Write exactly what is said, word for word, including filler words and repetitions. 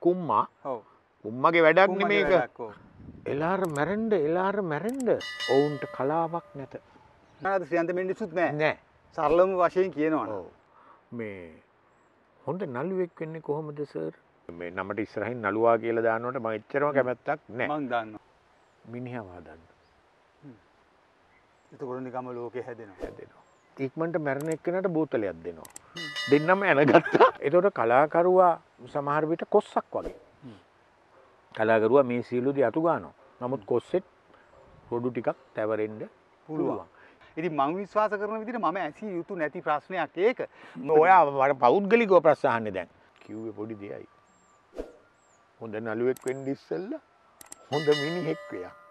කුම්මා. ඔව්. කුම්මගේ වැඩක් කුම්මගේ නෙමේක. වැඩක්, ඔව්. එලාර මැරෙන්න එලාර මැරෙන්න ඔවුන්ට කලාවක් නැත. නේද ශ්‍රියන්ත මිනිස්සුත් නෑ. නෑ. සරලම වශයෙන් කියනවනේ. ඔව්. මේ හොඳ නළුවෙක් වෙන්නේ කොහොමද සර්? මේ නමට ඉස්සරහින් නළුවා කියලා දානකොට මම එච්චරම කැමැත්තක් නෑ. මං දන්නවා. මිනිහා වාදන්න. එතකොට නිකම්ම ලෝකේ හැදෙනවා. හැදෙනවා. ඉක්මනට මැරෙන එක්කෙනාට බෝතලයක් දෙනවා. දෙන්නම එනගත්තා. ඒතකොට කලාකරුවා සමහර විට කොස්සක් වගේ. කලාකරුවා මේ සීලුදී අතු ගන්නවා. නමුත් කොස්සෙත් රොඩු ටිකක් තැවරෙන්න පුළුවන්. ඉතින් මං විශ්වාස කරන විදිහට මම ඇසිය යුතු නැති ප්‍රශ්නයක් ඒක. ඔයා මට පෞද්ගලිකව ප්‍රශ්න අහන්නේ දැන්. කිව්වේ පොඩි දෙයයි. හොඳ නළුවෙක් වෙන්න ඉස්සෙල්ලා හොඳ මිනිහෙක් වෙයා.